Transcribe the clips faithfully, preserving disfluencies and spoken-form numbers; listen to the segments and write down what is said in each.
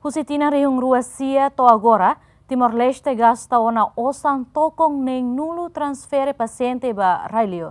Husitina rihung ruasia to agora, Timor-Leste gasta ona osan tokong neng nulu transfere paciente ba Railiur.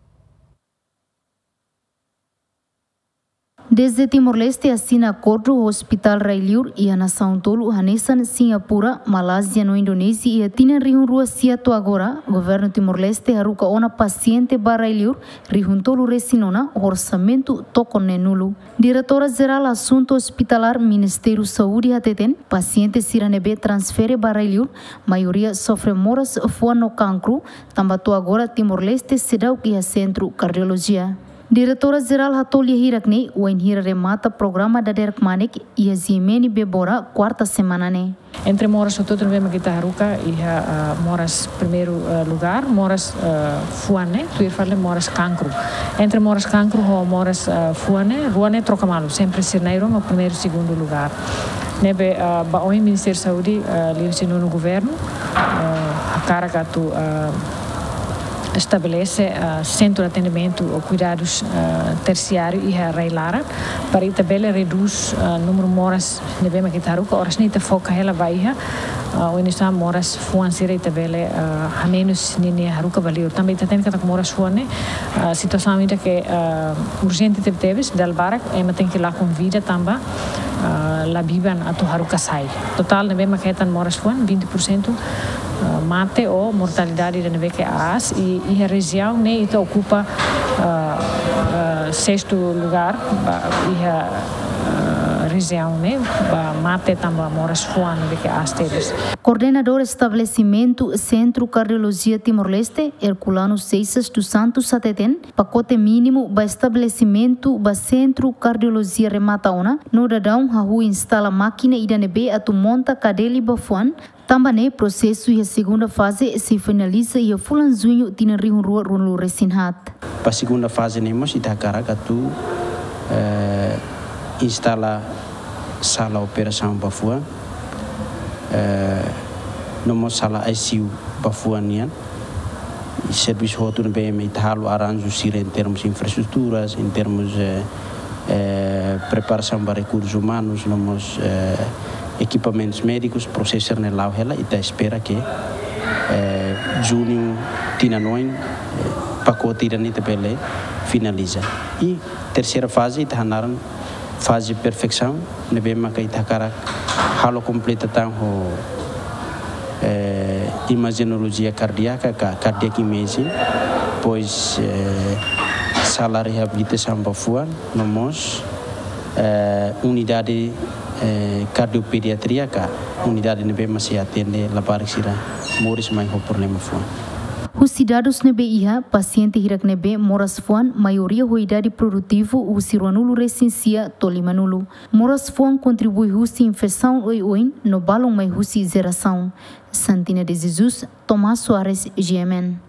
Desde Timor-Leste assina acordo o Hospital Railiur e a nação tolo hanesan Singapura, Malásia no Indonésia e a tina rihun rua siato agora, governo Timor-Leste haruka ona paciente ba Railiur, rihun tolo resinona orçamento toko nenulu. Diretora-geral assunto hospitalar Ministério Saúde hateten, paciente siranebe transfere ba Railiur, maioria sofre moras fua no cancro, tambato agora Timor-Leste sedau que a centro cardiologia. Diretora-geral Hatolya Hirakne, o Hira remata programa da Derek Manek e a Ziemeni Bebora, quarta semana ne. Entre moras o todo vemos que taharuka e uh, moras primeiro uh, lugar, moras uh, fuane, tu ir falar moras cancro. Entre moras cancro ou moras uh, fuane, ruane troca malo, sempre serneiro no primeiro segundo lugar. Nebe uh, ba o Ministério da Saúde uh, livre no governo, uh, a cara que tu uh, estabelece uh, centro de atendimento ou cuidados uh, terciário e a Railara para que também reduz o uh, número de moras de bem que taruca horas nem te foca ela vai uh, o início moras fuan sira e também uh, a menos nem haruca valeu também tem que estar com moras fuane a situação ainda que uh, urgente teve teves del barak é mas tem que lá com vida também uh, lá biban a tu haruca sai total de bem que tan moras fuan vinte por cento Uh, mate ou mortalidade da neve que as e, e a região né ita ocupa uh, uh, sexto lugar uh, e a uh, região né mate também moras fuan que as teres. Coordenador estabelecimento Centro Cardiologia Timor-Leste Herculano Seixas dos Santos Sateten pacote mínimo ba estabelecimento ba Centro Cardiologia remataona no dadão hahu instala máquina ida nebe atu monta cadeli ba fuan. Também processo e a segunda fase se finaliza e a fulan junho tina rihun rua runlu resinhat. Para a segunda fase nemos Itacara tu eh, instala sala operação Bafua, eh, nós sala I C U Bafuanian, serviço outro no B M Italo arranjo em termos de infraestruturas, em termos de eh, eh, preparação para recursos humanos, nós eh, equipamentos médicos, processo na lá ela e tá espera que eh, junho tina noin eh, pacote irani também finaliza e terceira fase está na fase de perfeição nebe maka itakara halo completa tão ho eh, imaginologia cardíaca cardiac imaging pois eh, sala reabilitação Bafua nomos eh, unidade Eh, cardiopediatria ka unidade nebe masih atende lapar sira moris mai ho problema fuan. Os cidadãos nebe iha paciente hirak nebe moras fuan maioria ho idade produtivo o siruanulu recensia tolimanulu. Moras fuan contribui husi infecção oi oin no balão mai husi geração. Santina de Jesus, Tomás Soares, G M N.